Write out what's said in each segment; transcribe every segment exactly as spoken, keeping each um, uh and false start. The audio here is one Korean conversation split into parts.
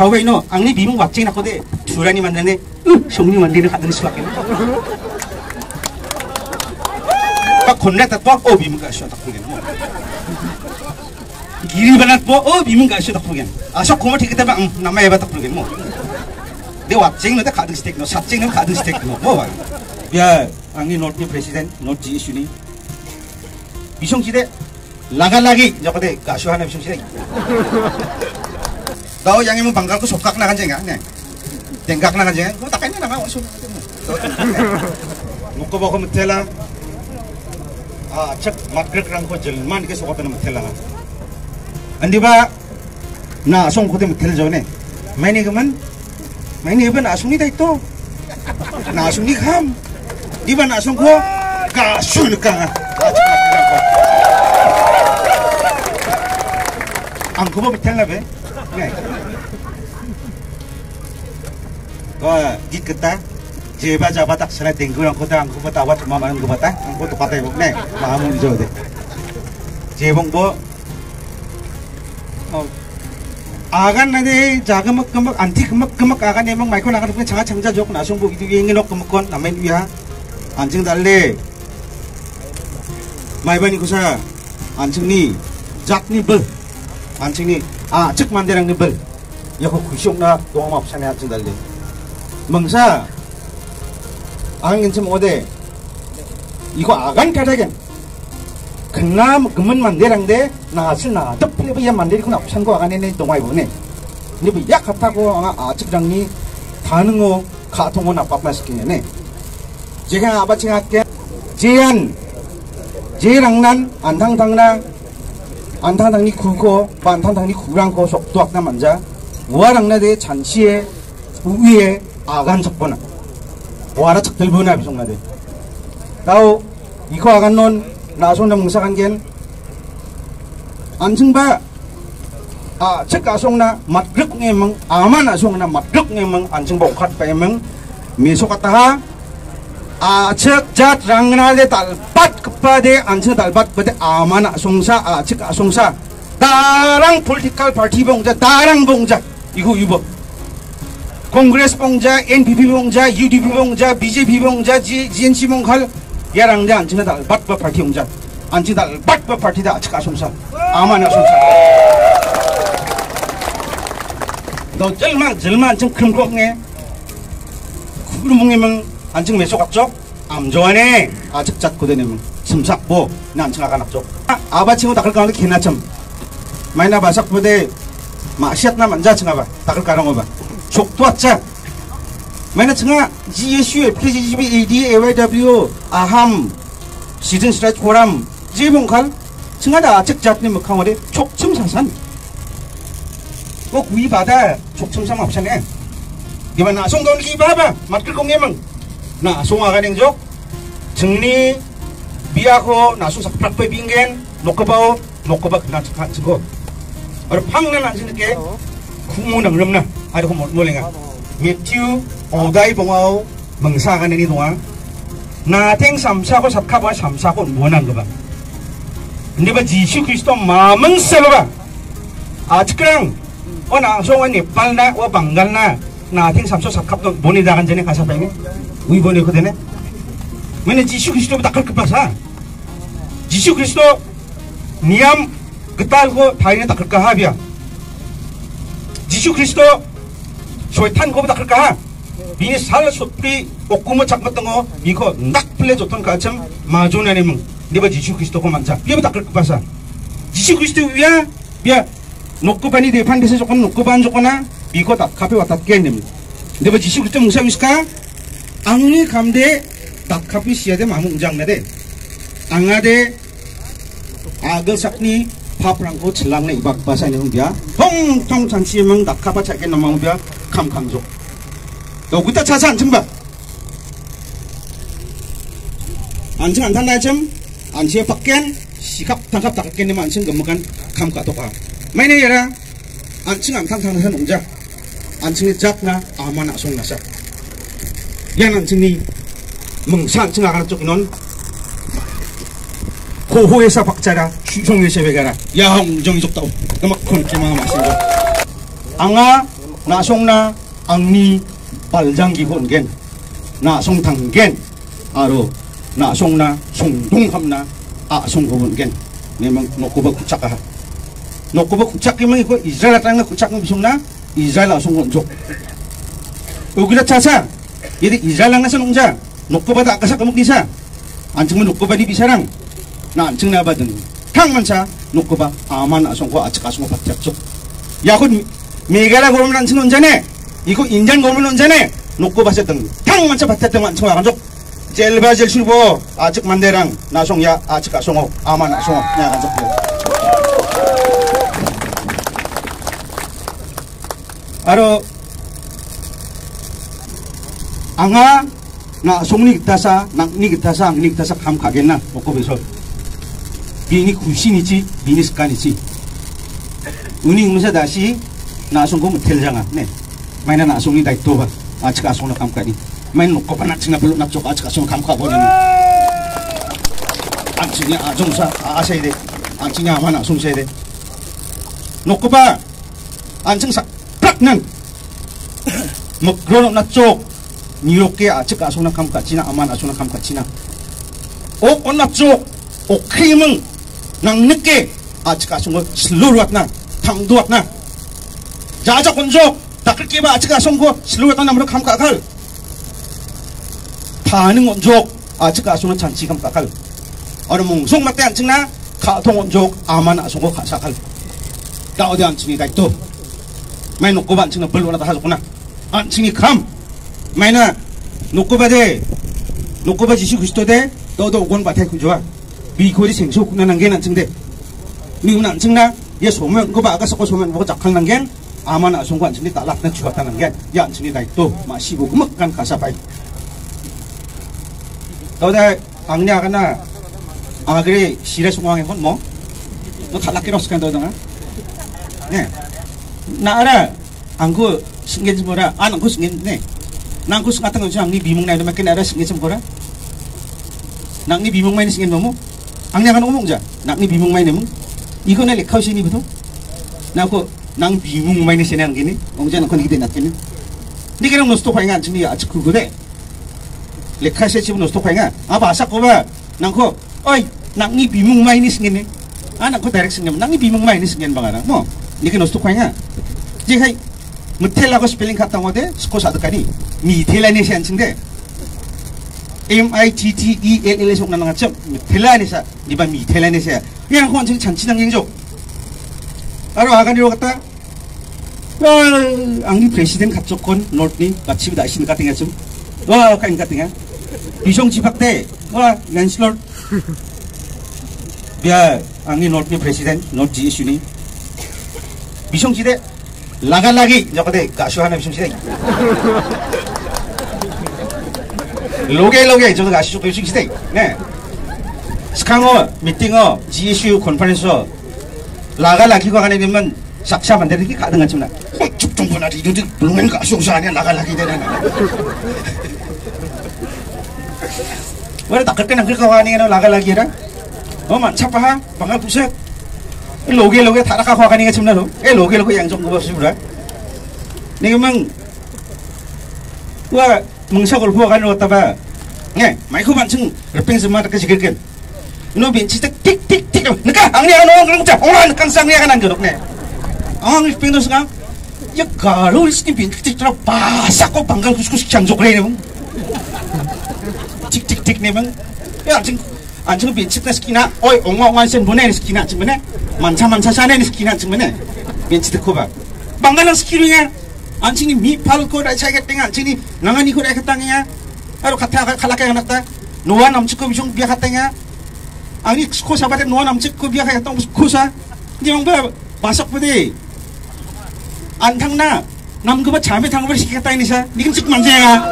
좌우에는 앙리 미문 왁쟁이 났거든 두란이 만나네 으 형님 만나는 가는 수밖에 막 건네다 또어 미문 가시오 딱 보겠네 길이 반할 뽀어 미문 가시오 딱 보겠네 아셔 고마 되게 되면 음 남아 해봐 딱 보겠네 뭐내 왁쟁이는 가든 스테이크 너 삭쟁이는 가든 스테이크 뭐 야 앙리 노트 프레시덴트 노트 이슈니 비숑시대 라갈라기 저거대 가시오 하나 비숑시대 너 yang emang banggal ku sokak na kanjeng ya, nih, tenggak na kanjeng, ku tak kayaknya nama wasu, muka bawa mutela, ah cek matrik rangko jelman ke sokak na mutela, andi ba, na asong ku te mutel jauh nih, main ini keman, main ini apa na asong ni dah itu, na asong ni kam, di ba na asong ku, gasul ka, angku bawa mutel na be. 네. 그 이끄다 제바 잡아 딱 전에 댕구랑 거다 안 거다 와트 마마는 거 봤다 안 것도 봤다 이거 네 마음을 줘야 돼 제봉 뭐 어, 아간 나네 자그먹 그먹 안티 그먹 그먹 아간 내먹 마이크 나가는 거 장아 장자 족 나송 보기 뒤에 있는 거 그먹건 남의 위야 안증 달래 마이바니 구사 안증니 작니 벌 안증니 아, 즉 만대랑 늘 여거 구시옥나 동암 없잖아 한증 달래 멍사 아간겐쯤 오대 이거 아간 가다겐 그남 금은 만대랑데 나슬 나 덮리비야 만대리구나 없찬 거 아간에네 동아이 보네 근데 약 같다고 아마 아측장니 다능어 가통어 나빠마시키네 제가 아바칭 할게 제안 제랑난 안탕탕나 안탕탕니 굴고 반탕탕니 구랑고 속도학나 만자 우아랑나대 잔치에 위에 아간 적보나 우아라 적들보나 비송나대 나오 이거 아간 넌 나손나 뭉사간겐 안증바 아 책 아송나 맛극네멍 아만 아송나 맛극네멍 안증바 옥핫바에멍 미소갔다하 아측 잣 랑나데 달밭 급바데 안측 달밭 버데 아마나 송사 아측 아송사 다랑 폴리티컬 파티 봉자 다랑 봉자 이거 이거 콩그레스 봉자 엔피피 봉자 유디피 봉자 비제피 봉자 지엔씨 봉칼 야랑데 안측 달밭 버 파티 봉자 안측 달밭 버 파티다 아측 아송사 아마나 송사 너 절만 절만 좀 큰 거네 구름봉에만 안측 매소 갔죠? 암 좋아하네. 아측 잡고 되네면 심삭보 난측 아가 납죠. 아바칭고 닦을 가는데 기나참 마이나 바삭 보대 마시앗나 만자 층아봐 닦을 가는 거 봐. 족도 왔자 마이나 층아 지에슈에 피지지비 에이디 에이와이더블유 아함 시즌 스트레치 고람 지봉칼 층아다 아측 잡니 먹항어리 촉침사산 꼭 구이받아 촉침삼 없잖네. gimana asong daun ki baba matkil kong emang na asong akan yang jok cengni biya ko na asong sakprak pa bingen nokabao nokabak na cekak ceko or pang na nansin ke kumu nang ram na ada ko mulai nga Matthew odai bongao mengsa kan ini doang na teng samsa ko sakka ba samsa ko monang ba hindi ba Yesus Kristo mamang selo ba acikrang o na asong ani Nepal na o Bengal na 나팅 삼초 삽갑도 보내 나간 전에 가서 빼네 우리 보내고 되네 맨날 지수 그리스도보다 닦을 것 봐서 지수 그리스도 니암 그딸고 다이네 닦을까 하비야 지수 그리스도 소이탄 거보다 닦을까 미니 살 소프리 옥구모 잡았던 거 이거 낙 플레 줬던 가참 마존에는 네가 지수 그리스도 고만자 비보다 닦을 것 봐서 지수 그리스도 위야 비야 놓고 반이 대판 데서 조금 놓고 반 조금나 이거 다 카페 왔다 깼님. 근데 뭐 지시 그때 무사 위스까? 앙니 감대 다 카페 시야데 마뭉장나데 앙아데 아글 삭니 파프랑고 칠랑네 이박 바사네 홍비야. 통통 잔치에만 다 카파 차게 남망비야 감감조. 너 그때 차사 안 쯤바. 안층 안 탄다 좀 안치에 밖엔 시갑 당갑 다 깼님 안층 금무간 감가도가. 마이네 얘라 안층 안 탄탄한 농자. 안층이 작나 아마나 송나사 양 안층이 멍사 안층 아가나 쪽이는 고호회사 박자라 휴종회사 회가라 야홍정이 좁다고 그막 콘기망 마신다 앙아 나송나 앙니 발장기 혼겐 나송 당겐 아로 나송나 송동함나 아송고 혼겐 memang nokoba kucak ah nokoba kucak memang iko Israel tanga kucak bisungna Israel langsung ngonjok ugira caca jadi Israel lang nasa nungja nokoba tak kasak kamuk disa anjing nokoba di bisarang na anjing na badun tang mansa nokoba aman asong ko acak asong patyak cok yakun megala gomen anjing nonjane iko 인장 gomen nonjane nokoba seteng tang mansa patyak teng anjing wakanjok 젤바 젤슈보 아직 만대랑 나송야 아직 아송호 아만 아송호 야 간적들 아로 앙아 나 송니 기타사 낙니 기타사 앙니 기타사 감 가겠나 먹고 배서 비니 구신이지 비니 습관이지 은이 응사 다시 나송고 못텔장아 네 마이나 나송니 다이토바 아직 아송노 감까지 main ko pa natin na bulok na chok at saka sung kamka po rin ang sinya ajong sa aasay de ang sinya aman asong say de noko pa ang sing sa prak nan maggrono na chok niyoke at saka asong na kamka china aman asong na kamka china o on na chok o krimeng nang nike at saka asong slurwat na tangduat na jaja konjok dakil kiba at saka asong ko slurwat na namro kamka akal 파는 원족 아직 아송은 잔치감 깎al 어느 몽송 맞대 안증나 가통 원족 아만 아송고 가사갈 나 어디 안증이가 있도 마이 놓고 반증나 벌로나다 하셨구나 안증이 감 마이나 놓고 바대 놓고 바지시 그리스도대 너도 오건 바태 그좋아 미고리 생소 군나는 게 안증대 미운 안증나 얘 소면 그거 아까 섞어 소면 뭐가 작한 난게 아만 아송고 안증이 딸락나 죽었다는 게 야 안증이가 있도 마시고 그먹간 가사바이 너네 악냐 하나 아 그래 시래 송왕에 혼뭐 너 탈락기로 없을까 너더나 네 나라 안고 신경지 뭐라 안 안고 신경네 난고 같은 거지 앙니 비몽 나이도 몇 개 나라 신경지 뭐라 낭니 비몽 마이는 신경 너무 악냐 하나 오몽자 낭니 비몽 마이는 이거 내 레카우시니부터 나고 낭 비몽 마이는 신경 게니 옹자는 건 이게 낫겠니 니게랑 노스토 파잉 안 치니 아직 그거래 lekase cibu nostok painga apa asak ko ba nangko oi nang ni bimung mai ni singin ni anak ko direct singin nang ni bimung mai ni singin bangara mo niki nostok painga ji hai mutel ako spelling kata ngode sko sadakani mi thelani sian singde M I T T E L L sok nang ngacham thelani sa ni ba mi thelani sa yang ko anjing 잔치당 행적 바로 아가니로 갔다 angni presiden kapsokon northni 같이 다신 같은 게 좀 와 kain kateng Bisong Cipakte, wah Nanslor, biar angin Northnya presiden, North G S U ni, Bisong Cide, laga lagi, jauh deh, kasuhan Bisong Cide, loge loge, jauh kasu Bisong Cide, ne, sekarang meeting oh G S U conference oh, laga lagi kau kan ini men saksa bandar ini kadang macam mana, oh cuk cuk pun ada itu belum kan kasu usahanya laga lagi deh, Wala takkan nang kawani nga laga lagi ra. Oh man chapa ha bangal puset. Loge loge thara ka kawani nga chimna ro. Eh loge loge yang jong ko sibra. Ni mang wa mungsakol buwa kan wata ba. Nge mai ko banching repeng semua ka sigirken. No bin chitak tik tik tik. Naka angni ano ang cha. Ora nakang sang ya kan ang ne. Ang repeng dos nga. Ya garo isni bin tik tra basa ko bangal kuskus changjok re ne. Tik-tik-tik memang ya anjing anjing bincit na skina oi ongong sen bonen skina anjing mana manca-manca sana ni skina anjing mana bincit ko ba bangalang skirunya anjing ni mi pal ko dai chaget teng anjing ni nangani ko dai katangnya aro kata kalaka yang nakta noa namchik ko bisong biya katanya ani ko sabate noa namchik ko biya katang ko sa ni mang ba basak pede antang na nam ko ba chame thang ba sikata ni sa nikim sik manjaya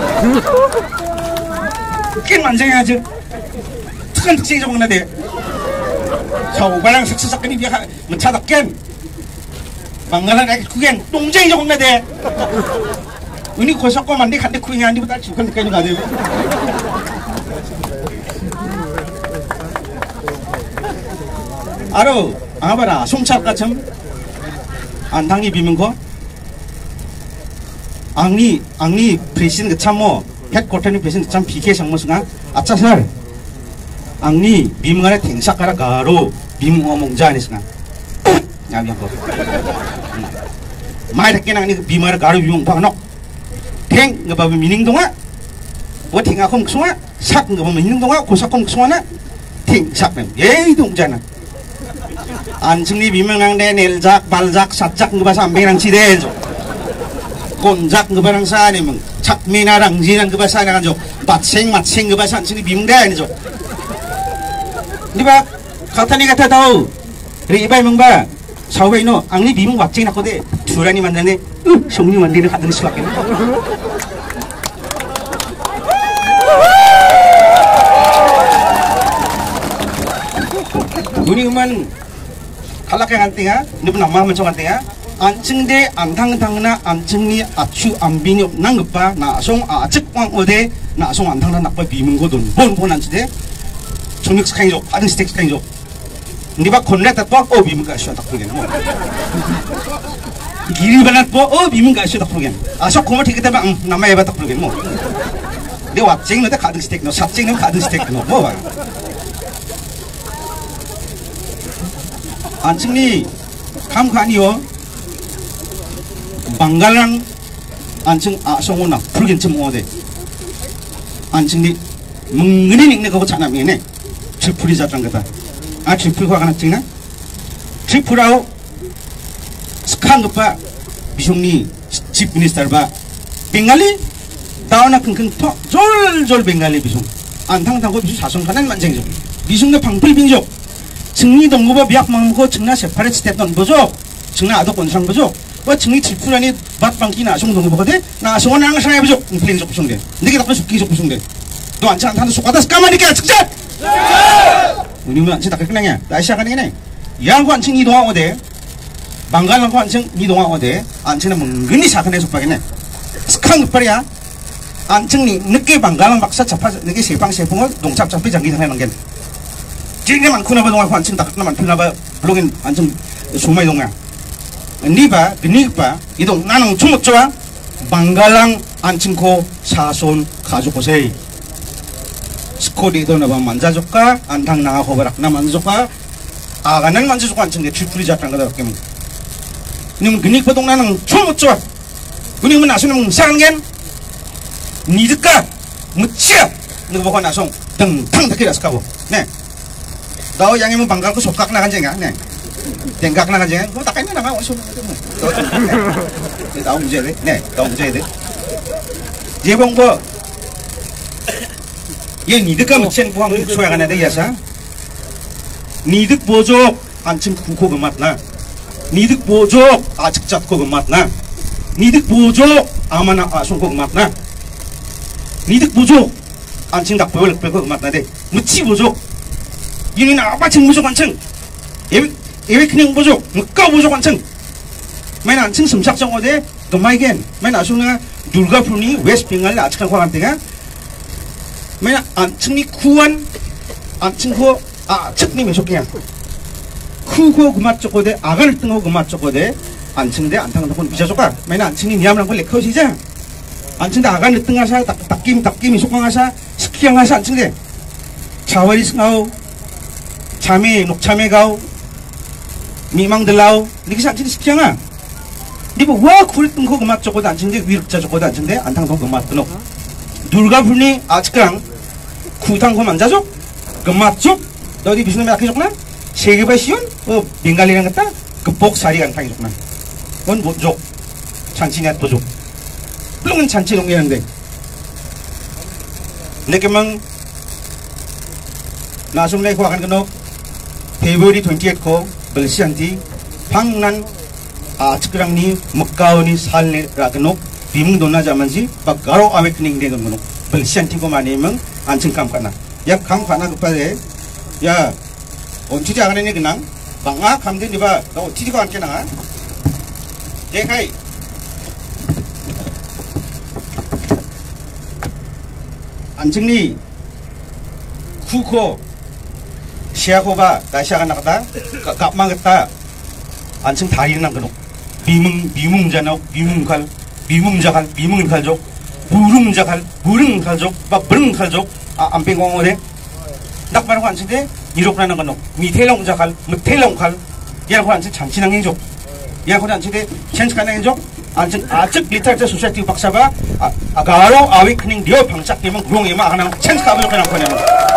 긴 만장해야지 특한 특징이 좀 있는데 서우바랑 삭스삭근이 비하 문차답겐 망가란 애기 그겐 똥쟁이 좀 있는데 은이 고석고 만데 간데 쿠잉이 아니보다 죽은 느낌이 가지고 아로 아바라 송차가 참 안탕이 비면 거 angni angni presin ke chamo headquarter ni presin cham pike sangmo sunga acha sar angni bimngare thengsak kara garo bim ngomong jani sunga nyam yang ko mai thak kenang ni bimar garo bim phang nok theng ngaba mining donga bo thenga khom khsunga sak ngaba mining donga ko sak khom khsunga theng sak nem ye dong jana 안층리 비명랑대 넬작 발작 사작 ngaba samberang sidenjo 곤작 ngaba sa a니면 착미나랑 지난 ngaba sa 나간jo bat생 mat생 ngaba sa 안층리 비명대 아니죠 니바 카타니 같아 다우 리바이 멍바 사우베이노 앙리 비명 왁쟁 나코데 두라니 만나네 성리 만디는 가든 수밖에 우리만 kalakay antinga, ni pun nama macam antinga, ancing de antang tang na ancing ni acu ambini nang pa na song acik wang ode na song antang na nakpa bimung godon bon bon ancing de, cumik sekarang jok, ada stek sekarang jok, ni ba konlet atwa oh bimung kasih tak pergi nama, giri banat po oh bimung kasih tak pergi, asok komat kita bang nama eba tak pergi nama, dia wajeng nanti kadang stek no, satjeng nanti kadang stek no, apa? 안층리 감가니요 방갈랑 안층 아송오나 불겐쯤 오데 안층리 멍근이 닉네 그거 자나미네 트리플이 자장 거다 아 트리플과 가나 찍나 트리플하고 스칸 거빠 비숑니 집 미니스터바 벵갈리 다우나 킁킁 토 졸졸 벵갈리 비숑 안탕탕고 비숑 사성가난 만쟁이죠 비숑네 방풀 빙족 증리 동구바 비약 망고 증나 세파레트 스텝던 보죠 증나 아도 권상 보죠 뭐 증리 칠풀아니 맛방기 나송 동구바거든 나송은 항상 해보죠 플레인 적 부송돼 내게 답변 숙기 적 부송돼 너 안치 않다는 속하다 까마니까 직접 우리는 안치 다 그냥 나 시작하는 게네 양구 안층 이동하 오대 망갈랑구 안층 이동하 오대 안층은 멍근히 사근에 속박이네 스칸 급발이야 안층이 늦게 망갈랑 박사 잡아 늦게 세방 세풍을 농잡 잡히 장기상 해놓은 게 Jadi man kuna ba dong kwan cinta na man pina ba blogin anjung sumai dong ya. Ni ba gini ba idong nanang chumot chwa banggalang anjingko sason 가지고 세이. 스코디도 나바 만자족가 안당 나하고 바락 나 만자족가 아가는 만자족가 안친데 출풀이 잡한 거다 그러면. 님 gini ba dong nanang chumot chwa. Gini man asun 상겐 니드까 묻지야. 너가 보고 나송 등탕 득이라 스카고. 네. Tahu yang emang banggal ku sokak na kanjeng ya, nih, tenggak na kanjeng, gua tak kayaknya nama usul, tahu muje deh, nih, tahu muje deh, dia bang gua, ya nidik kan mencen buang soya kan ada ya sa, nidik bojok, ancing kuku gemat na, nidik bojok, acik cat ku gemat na, nidik bojok, amana asung ku gemat na, nidik bojok, ancing tak boleh ku gemat na deh, meci bojok. ini na apa ceng bojok anceng ewe ewe kning bojok ngkau bojok anceng main anceng semsak ceng ode gemai gen main asungnya Durgapur West Bengal acak kau kantinga main anceng ni kuan anceng ko acak ni mesoknya kuko gemat cokode agar tengok gemat cokode anceng de antang takun bisa cokar main anceng ni niam langkau lekau sih anceng de agar tengah sa tak takim takim mesok ngasa sekian ngasa anceng de cawari sengau 참이 녹참에 가오 미망들라오 이렇게 산치는 시키양아 니뭐 와 굴뜬 거 그맛 저거도 안 친데 위력자 저거도 안 친데 안탕도 그맛 뜨노 둘가불니 아직랑 구탕고 만자죠 그맛 쪽 너디 비스는 몇 개족나 세계바 시온 어 벵갈리랑 같다 그복사리 안탕이 족나 그건 뭐족 잔치냐 또족 물론 잔치 농기하는데 내게 mang langsung naik akan kenok February twenty-eighth ko belsianti pangnan a cikrang ni Mekau ni salne rakenok bimung dona zamanji bagaro awakening de kenok belsianti ko mani meng ancing kam kana ya kam kana kepada ya onci jangan ini kenang banga kam de diba no tidi ko anke na ya kai ancing ni kuko 시야고바 나시아가 나가다 갑망했다 안층 다리는 안 그노 비뭉 비뭉자나 비뭉갈 미뭉자갈 미뭉 갈족 무릉자갈 무릉 갈족 바 브릉 갈족 아 안뱅공어데 낙바는 관친데 이렇게라는 건 미태롱자갈 무태롱갈 얘랑 관친 잔치낭 행족 얘랑 관친데 현직하는 행족 안즉 아즉 리터처 소사이티 박사바 아가로 아위크닝 리어 방짝 되면 그롱에만 하나 찬스가 부족한 거네요.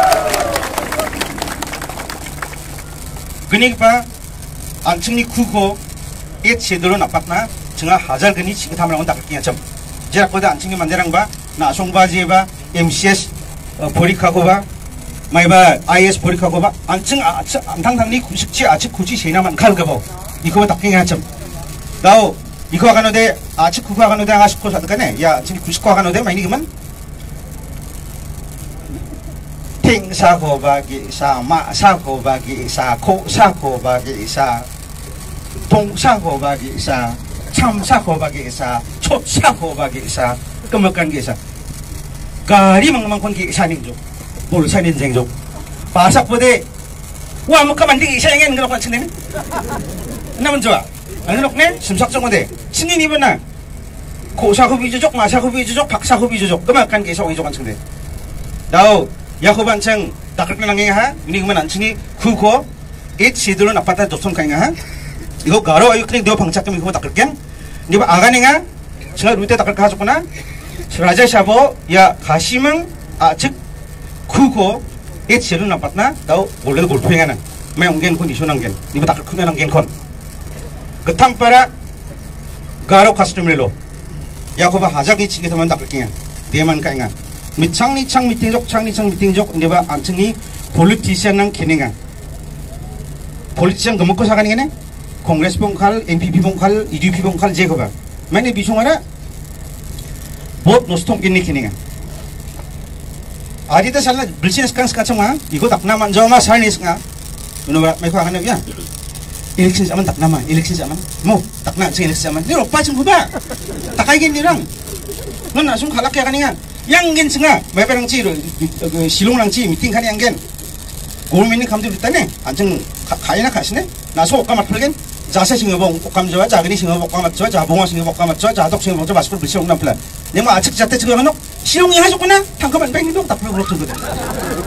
그니까 안층니 쿠고 이 제대로 나빴나 정아 하잘근이 지긋하면 온다 그렇게 좀 제라코다 안층니 만대랑 봐 나송바지에 봐 엠씨에스 보리카고 봐 마이바 아이에스 보리카고 봐 안층 아층 안당당니 구십지 아측 굳이 세나만 갈거 봐 이거 닦긴 하점 나오 이거 가노데 아측 그거 가노데 아십코 사드가네 야 지금 구십코 가노데 많이 그만 탱사고바기 사 마사고바기 사 코사고바기 사 동사고바기 사 참사고바기 사 초사고바기 사 끔먹간 기사 가리 망망콘 기사닝족 볼사닌쟁족 바삭보대 와 뭐가 만들기 이사양엔 그런 거 친데네 나면 좋아 안 그렇네 심삭정어대 신인 이번나 고사고비주족 마사고비주족 박사고비주족 끔먹간 기사 오이족 안 친데 나오 야호반청 다크나랑에 하 이니그만 안치니 쿠코 이 시들로 나빠다 조선 가잉아 하 이거 가로 이거 그냥 너 방착금 이거 다클겐 니바 아가닝아 제가 루테 다클 가졌구나 라자 샤보 야 가시명 아즉 쿠코 이 시들로 나빴나 나오 원래 골프행하는 매 옹겐 콘 이쇼난겐 니바 다클 크면한겐 콘그 탐빠라 가로 카스트밀로 야호바 하자기 치게서만 다클겐 대만 가잉아 미창니 창 미팅족 창니 창 미팅족 네바 안층이 폴리티시안랑 기능한 폴리티시안 그 먹고 사가는 게네 콩그레스 봉칼 엠피피 봉칼 이디피 봉칼 제거가 만에 비송하라 봇 노스통 기능 기능한 아리다 살라 빌시네스 칸스 카청마 이거 닥나만 저마 살니스가 누가 메고 하는 거야 일렉션 자만 닥나만 일렉션 자만 뭐 닥나 저 일렉션 자만 네 오빠 좀 봐봐 닥아이겐니랑 넌 나중 갈락해 가능한 양겐 승아 매배랑지 그 실롱랑지 미팅 가니 양겐 고민이 감들 있다네 안정 가이나 가시네 나서 옷가 맞풀겐 자세 싱어봉 옷감져와 자그리 싱어봉 옷감맞죠 자봉화 싱어봉 옷감맞죠 자독 싱어봉 저 마스크 불시롱 남플라 내가 아측 자태 지금 하노 실롱이 하셨구나 탕커만 뺑이도 다 풀고 그렇거든